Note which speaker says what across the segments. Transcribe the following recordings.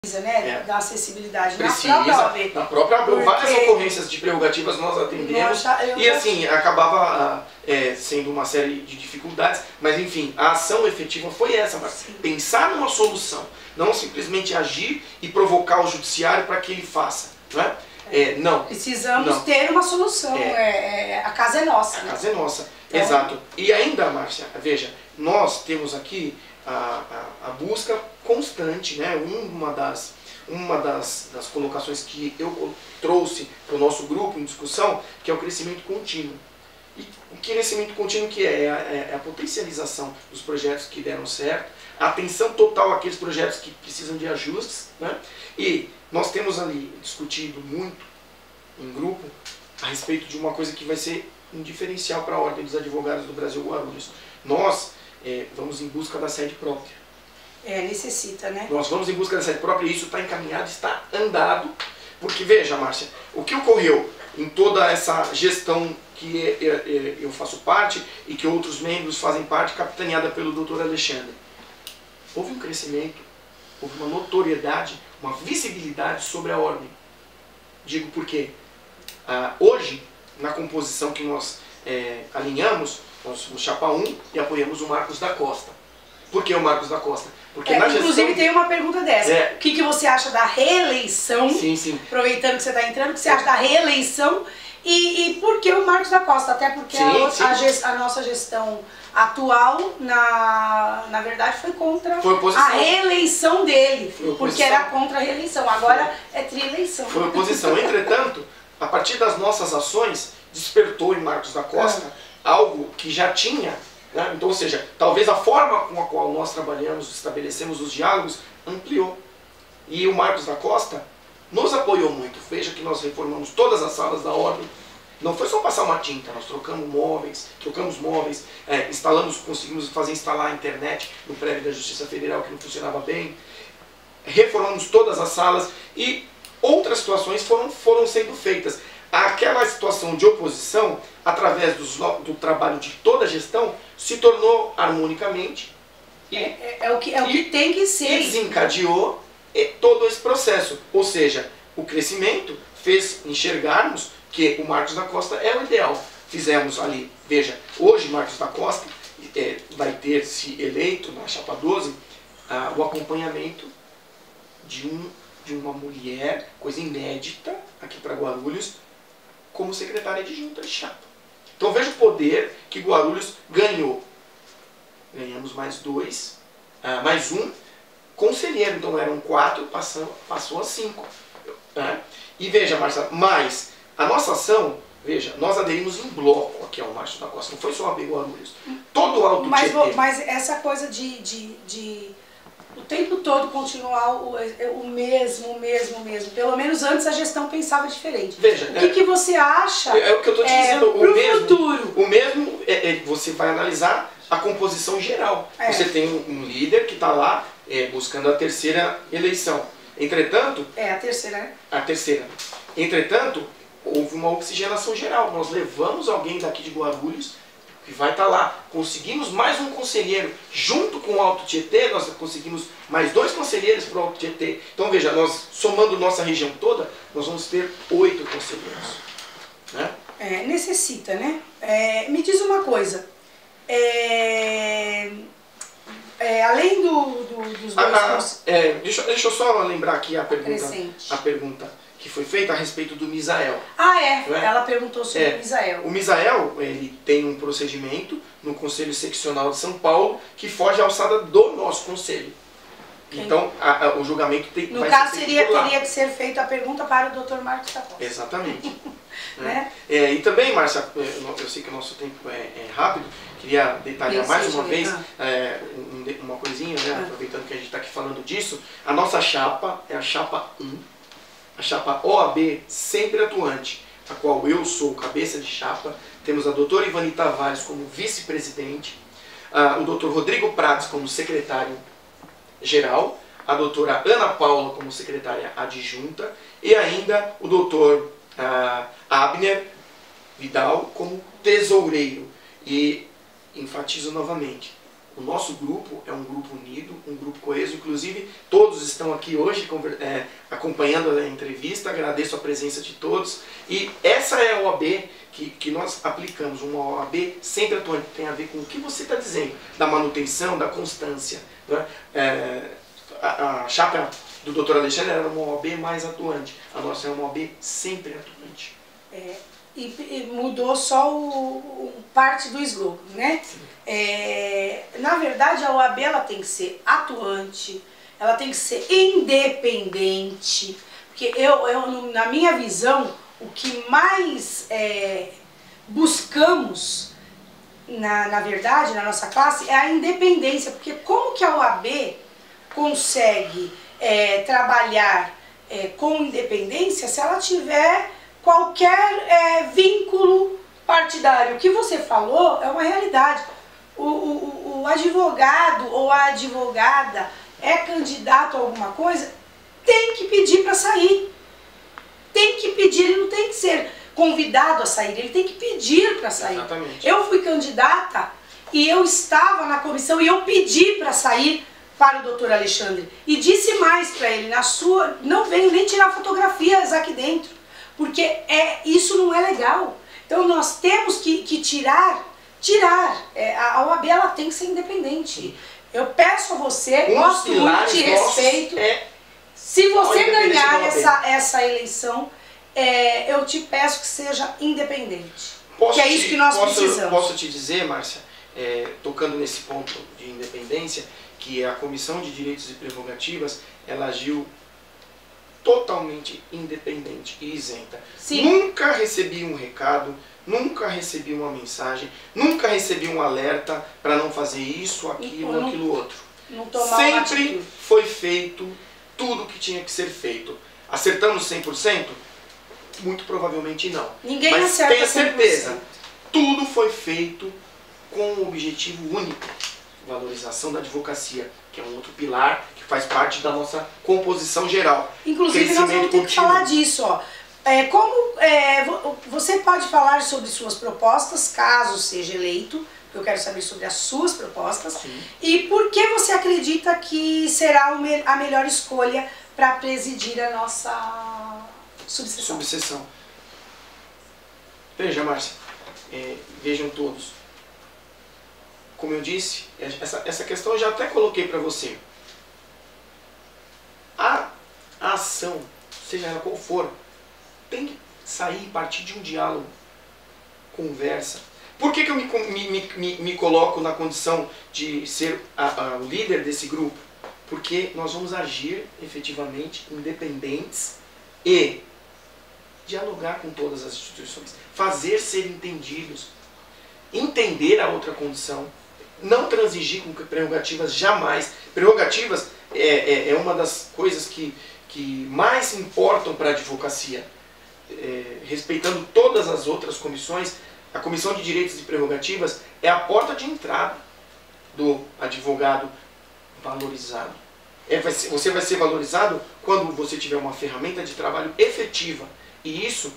Speaker 1: né, da acessibilidade
Speaker 2: precisa, na própria OAB. Várias ocorrências de prerrogativas nós atendemos e assim, acabava sendo uma série de dificuldades, mas enfim, a ação efetiva foi essa, mas pensar numa solução, não simplesmente agir e provocar o judiciário para que ele faça, não é? Não.
Speaker 1: Precisamos ter uma solução, a casa é nossa.
Speaker 2: A casa é nossa, então, exato. E ainda, Márcia, veja, nós temos aqui a busca constante, né? Uma das colocações que eu trouxe para o nosso grupo em discussão, que é o crescimento contínuo. E o crescimento contínuo que é a potencialização dos projetos que deram certo, a atenção total àqueles projetos que precisam de ajustes, né? E nós temos ali discutido muito em grupo a respeito de uma coisa que vai ser um diferencial para a Ordem dos Advogados do Brasil Guarulhos. Nós vamos em busca da sede própria.
Speaker 1: Necessita, né?
Speaker 2: Nós vamos em busca da sede própria e isso está encaminhado, está andado. Porque veja, Márcia, o que ocorreu em toda essa gestão que eu faço parte e que outros membros fazem parte, capitaneada pelo Dr. Alexandre. Houve um crescimento, houve uma notoriedade, uma visibilidade sobre a Ordem. Digo porque hoje, na composição que nós alinhamos, nós somos chapa 1 e apoiamos o Marcos da Costa. Por que o Marcos da Costa? Porque na
Speaker 1: inclusive
Speaker 2: gestão...
Speaker 1: tem uma pergunta dessa. O que você acha da reeleição?
Speaker 2: Sim.
Speaker 1: Aproveitando que você está entrando, o que você acha da reeleição? E por que o Marcos da Costa? Até porque a nossa gestão atual, na verdade, foi contra a reeleição dele. Porque era contra a reeleição. Agora é trieleição.
Speaker 2: Foi oposição. Entretanto, a partir das nossas ações, despertou em Marcos da Costa algo que já tinha, né? Então, ou seja, talvez a forma com a qual nós trabalhamos, estabelecemos os diálogos, ampliou. E o Marcos da Costa nos apoiou muito. Veja que nós reformamos todas as salas da Ordem. Não foi só passar uma tinta, nós trocamos móveis, conseguimos instalar a internet no prédio da Justiça Federal que não funcionava bem. Reformamos todas as salas e outras situações foram sendo feitas. Aquela situação de oposição, através do trabalho de toda a gestão, se tornou harmonicamente
Speaker 1: o que tem que ser.
Speaker 2: E desencadeou todo esse processo. Ou seja, o crescimento fez enxergarmos que o Marcos da Costa é o ideal. Fizemos ali, veja, hoje Marcos da Costa vai ter, se eleito na chapa 12, o acompanhamento de uma mulher, coisa inédita aqui para Guarulhos, como secretária adjunta de chapa. Então veja o poder que Guarulhos ganhou. Ganhamos mais um conselheiro, então eram 4, passou a 5. E veja, Márcia, mas a nossa ação, veja, nós aderimos em bloco aqui ao Marcos da Costa, não foi só a AB Guarulhos. Todo o Alto Tietê.
Speaker 1: Mas essa coisa de o tempo todo continuar o mesmo. Pelo menos antes a gestão pensava diferente.
Speaker 2: Veja,
Speaker 1: o que você acha
Speaker 2: o que eu estou te dizendo,
Speaker 1: futuro?
Speaker 2: O mesmo, você vai analisar a composição geral. Você tem um líder que está lá buscando a terceira eleição. Entretanto...
Speaker 1: a terceira, né?
Speaker 2: A terceira. Entretanto, houve uma oxigenação geral. Nós levamos alguém daqui de Guarulhos que vai estar lá. Conseguimos mais um conselheiro. Junto com o Alto Tietê, nós conseguimos mais 2 conselheiros para o Alto Tietê. Então veja, nós somando nossa região toda, nós vamos ter 8 conselheiros. Né?
Speaker 1: Necessita, né? Me diz uma coisa. Além dos dois...
Speaker 2: deixa eu só lembrar aqui a pergunta que foi feita a respeito do Misael.
Speaker 1: Ela perguntou sobre o Misael.
Speaker 2: O Misael, ele tem um procedimento no Conselho Seccional de São Paulo que foge à alçada do nosso conselho. Então, o julgamento
Speaker 1: no caso, teria que ser feita a pergunta para o Dr. Marcos da Costa.
Speaker 2: Exatamente. Né? E também, Márcia, eu sei que o nosso tempo é rápido, queria detalhar mais uma vez uma coisinha, né? Aproveitando que a gente está aqui falando disso. A nossa chapa é a chapa 1. A chapa OAB sempre atuante, a qual eu sou cabeça de chapa. Temos a doutora Ivani Tavares como vice-presidente, o doutor Rodrigo Prates como secretário-geral, a doutora Ana Paula como secretária adjunta e ainda o doutor Abner Vidal como tesoureiro. E enfatizo novamente, O nosso grupo é um grupo unido, um grupo coeso, inclusive todos estão aqui hoje acompanhando a entrevista, agradeço a presença de todos. E essa é a OAB que nós aplicamos, uma OAB sempre atuante, tem a ver com o que você está dizendo, da manutenção, da constância. Né? A chapa do Dr. Alexandre era uma OAB mais atuante, a nossa é uma OAB sempre atuante.
Speaker 1: E mudou só parte do slogan, né? Na verdade, a OAB ela tem que ser atuante, ela tem que ser independente, porque na minha visão, o que mais buscamos, na verdade, na nossa classe, é a independência, porque como que a OAB consegue trabalhar com independência se ela tiver qualquer vínculo partidário? O que você falou é uma realidade. O advogado ou a advogada é candidato a alguma coisa, tem que pedir para sair. Tem que pedir, ele não tem que ser convidado a sair, ele tem que pedir para sair.
Speaker 2: Exatamente.
Speaker 1: Eu fui candidata e eu estava na comissão e eu pedi para sair para o Dr. Alexandre. E disse mais para ele, não venho nem tirar fotografias aqui dentro, porque isso não é legal. Então nós temos que tirar. A OAB ela tem que ser independente. Eu peço a você, gosto muito de respeito. Se você ganhar essa eleição, eu te peço que seja independente. Que é isso que nós precisamos.
Speaker 2: Posso te dizer, Márcia, tocando nesse ponto de independência, que a Comissão de Direitos e Prerrogativas, ela agiu totalmente independente e isenta.
Speaker 1: Sim.
Speaker 2: Nunca recebi um recado, nunca recebi uma mensagem, nunca recebi um alerta para não fazer isso, aquilo, aquilo outro. Sempre foi feito tudo que tinha que ser feito. Acertamos 100%? Muito provavelmente não.
Speaker 1: Ninguém
Speaker 2: Mas
Speaker 1: acerta
Speaker 2: tenha certeza,
Speaker 1: 100%.
Speaker 2: tudo foi feito com um objetivo único: valorização da advocacia, que é um outro pilar que faz parte da nossa composição geral.
Speaker 1: Inclusive nós vamos ter que falar disso, ó. Você pode falar sobre suas propostas, caso seja eleito, eu quero saber sobre as suas propostas.
Speaker 2: Sim.
Speaker 1: E por que você acredita que será a melhor escolha para presidir a nossa subseção?
Speaker 2: Veja, Márcia, vejam todos. Como eu disse, essa questão eu já até coloquei para você. A ação, seja ela qual for, tem que sair, partir de um diálogo, conversa. Por que eu me coloco na condição de ser o líder desse grupo? Porque nós vamos agir efetivamente independentes e dialogar com todas as instituições, fazer ser entendidos, entender a outra condição, não transigir com prerrogativas jamais. Prerrogativas é uma das coisas que mais importam para a advocacia. Respeitando todas as outras comissões, a Comissão de Direitos e Prerrogativas é a porta de entrada do advogado valorizado. Você vai ser valorizado quando você tiver uma ferramenta de trabalho efetiva. E isso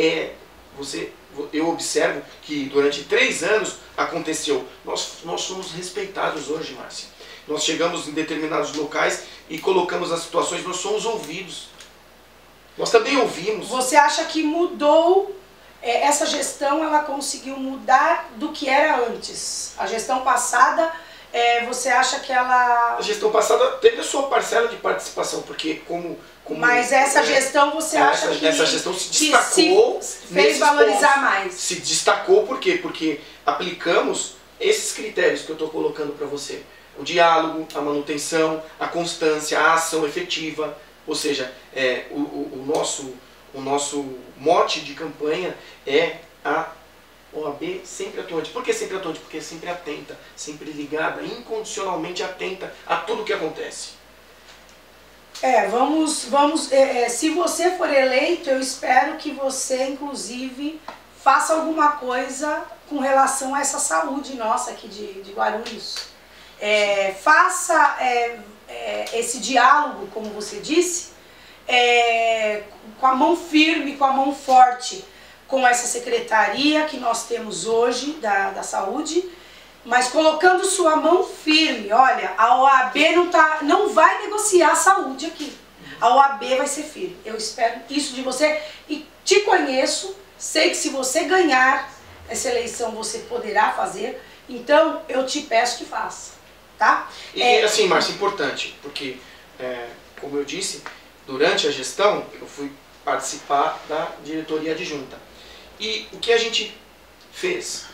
Speaker 2: eu observo que durante 3 anos aconteceu. Nós somos respeitados hoje, Márcia. Nós chegamos em determinados locais e colocamos as situações, nós somos ouvidos. Nós também ouvimos.
Speaker 1: Você acha que mudou, essa gestão ela conseguiu mudar do que era antes? A gestão passada, você acha que ela...
Speaker 2: A gestão passada teve a sua parcela de participação, porque
Speaker 1: mas essa gestão você acha que...
Speaker 2: Essa gestão se destacou,
Speaker 1: fez valorizar mais.
Speaker 2: Se destacou por quê? Porque aplicamos esses critérios que eu estou colocando para você. O diálogo, a manutenção, a constância, a ação efetiva. Ou seja, o nosso mote de campanha é a OAB sempre atuante. Por que sempre atuante? Porque é sempre atenta, sempre ligada, incondicionalmente atenta a tudo o que acontece.
Speaker 1: Se você for eleito, eu espero que você, inclusive, faça alguma coisa com relação a essa saúde nossa aqui de Guarulhos. Faça esse diálogo, como você disse, com a mão firme, com a mão forte, com essa secretaria que nós temos hoje da saúde, mas colocando sua mão firme. Olha, a OAB não vai negociar a saúde aqui. A OAB vai ser firme. Eu espero isso de você e te conheço, sei que se você ganhar essa eleição você poderá fazer, então eu te peço que faça, tá?
Speaker 2: E assim, Márcia, importante, porque, como eu disse, durante a gestão eu fui participar da diretoria adjunta. E o que a gente fez?